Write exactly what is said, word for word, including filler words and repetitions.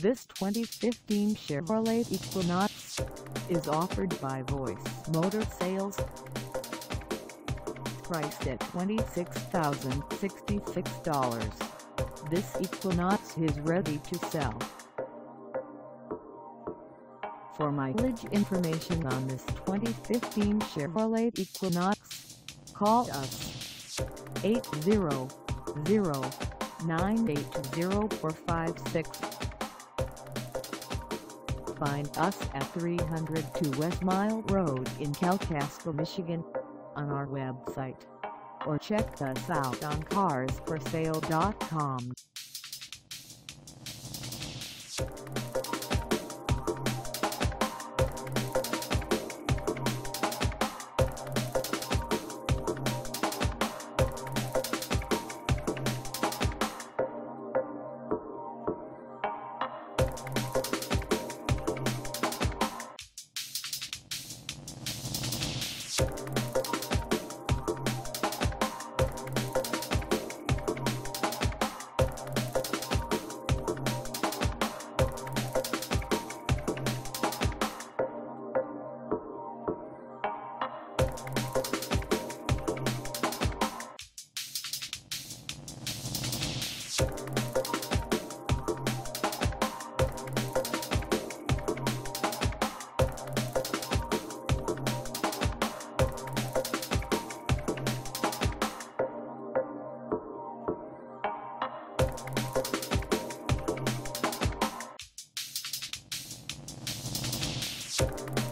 This twenty fifteen Chevrolet Equinox is offered by Voice Motor Sales. Priced at twenty-six thousand sixty-six dollars, this Equinox is ready to sell. For mileage information on this twenty fifteen Chevrolet Equinox, call us eight zero zero, nine eight zero, four five six. Find us at three hundred two West Mile Road in Kalkaska, Michigan, on our website, or check us out on cars for sale dot com. You